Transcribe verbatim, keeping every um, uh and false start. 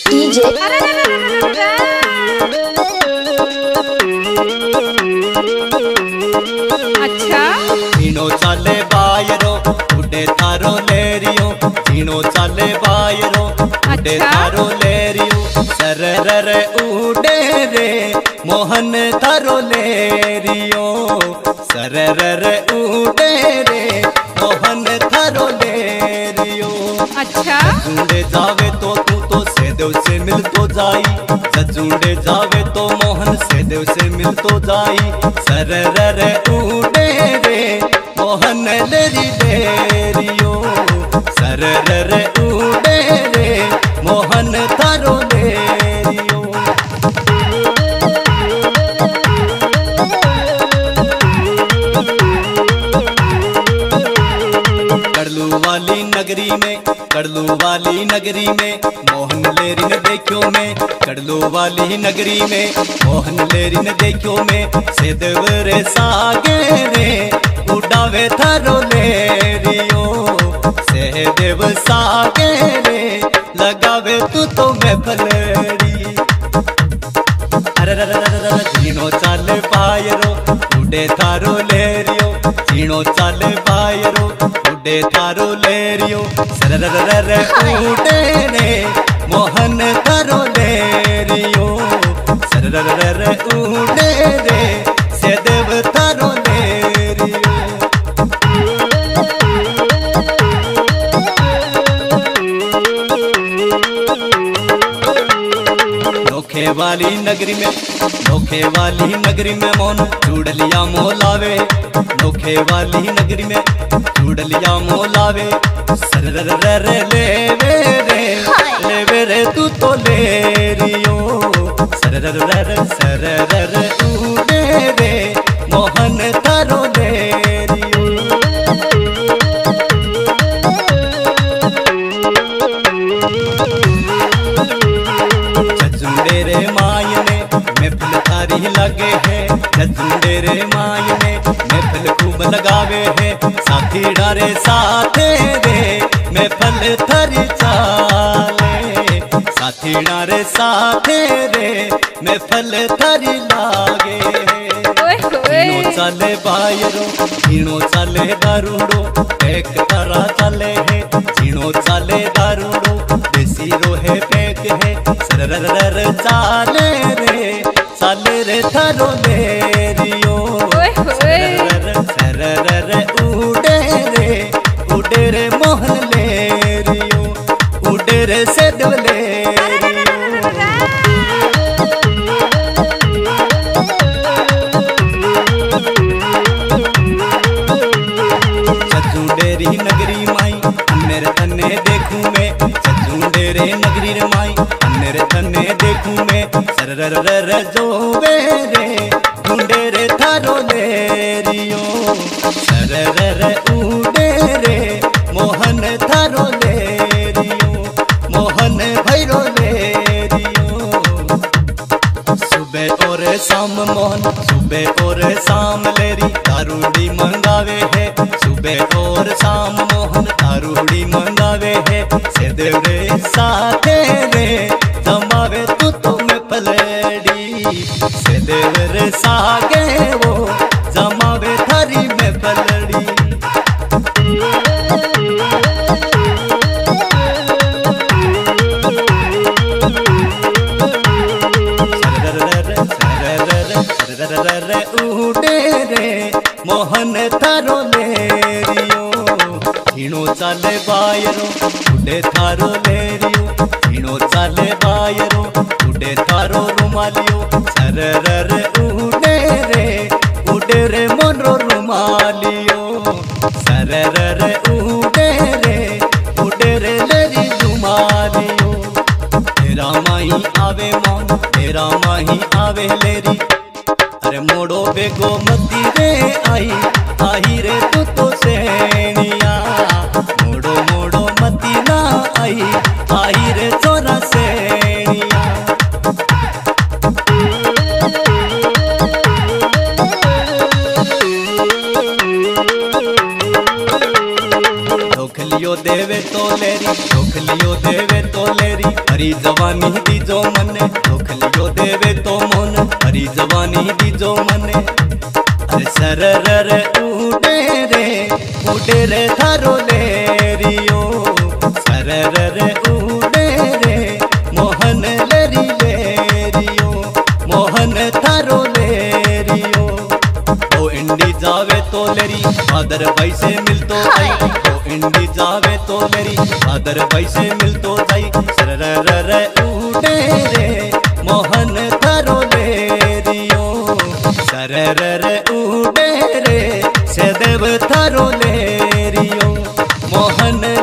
DJ अच्छा Chino चाले बायरो उड़े थारो लेरियो चीनो चाले बायरो उड़े अच्छा। थारो लेरियो सरर उड़े रे मोहन थारो लेरियो सरर उड़े रे मोहन थारो लेरियो। अच्छा जजूंडे जावे तो तू तो सेदेव से मिल तो जाई जजूंडे जावे तो मोहन सेदेव से मिल तो जाई सरर उड़े रे मोहन लेरी लेरियो सरर उड़े रे मोहन थारो लेरियो। कड़लू वाली नगरी में कड़लू वाली नगरी में मोहन लेरी ने देखियो में कड़लू वाली नगरी में मोहन लेरी ने देखियो में सेदेव रे सागे रे उड़ावे थारो लेरियो सेदेव सागे रे लगावे तू तो मैं फलड़ी अरे चीनो चाले पायरो उड़े थारो लेरियो चीनो चाले पायरो उड़े थारो लेरियो सरर उड़े रे मोहन थारो लेरियो सरर उड़े रे सेदेव थारो लेरियो। नोखे वाली नगरी में नोखे वाली नगरी में मोन चूड़लिया मोलावे नोखे वाली नगरी में चूड़लिया मोलावे सरर लेवे रे लेवे रे तू तो लेरियो सरर सरर उड़े रे मोहन थारो लेरियो। जजूंडे रे मायने महफिल थारी लगे है जजूंडे रे मायने महफिल खूब लगावे है साथी डारे साथे रे महफिल थारी चाले साथी डारे साथे रे महफिल थारी लागे चीनो चाले बायरो चीनो चाले दारूडो एक तारा चाले है चीनो चाले दारूडो देसी रोहे फेंक है सरर चाले रे चाले रे थारो लेरियो सरर सरर उड़े रे उड़े रे मोहन लेरियो उड़े रे सेदेव लेरियो। जजूंडेरी नगरी माई मेरे तन्ने देखूं मैं जजूंडेरे नगरी रे माई मेरे तन्ने देखूं मैं सरर जोवे रे ढूंढे रे थारो लेरियो सरर उड़े रे मोहन थारो लेरियो मोहन भैरो लेरियो। सुबह और शाम मोहन सुबह और शाम लेरी दारूडी मंगावे है सुबह और शाम मोहन दारूडी मंगावे है सेदेव रे साथे रे जमावे तू तो मैं पलड़ी सेदेव रे सागे वो जमावे थारी में पलड़ी। उड़े रे मोहन थारो लेरियो चीनो चाले बायरो उड़े थारो लेरियो चीनो चाले बायरो उड़े थारो रुमालियो सरर उड़े रे उड़े रे मोनरो रुमालियो सरर उड़े रे उड़े रे लेरी रुमालियो। तेरा माही आवे मोन तेरा माही आवे लेरी अरे मोड़ो बेगो मती रे आई आई रे तू तो सेनिया मोड़ो मोड़ो मती ना आई आई रे चोरा सेनिया। धोखलियो देवे तो ले लेरी दुख लियो देवे तो लेरी हरी जवानी दीजो मने दुख लियो देवे तो मन हरी जवानी दीजो मने अरे सरर उडे रे उडे रे थारो लेरियो सरर उडे रे मोहन लेरी लेरियो मोहन थारो लेरियो ओ इंडी जावे तो लेरी आदर भाई से मिलतो जाई ओ इंडी जावे तो लेरी आदर भाई से मिलतो जाई सरर उडे रे मोहन थारो लेरियो सरर उडे रे सदैव थारो लेरियो मोहन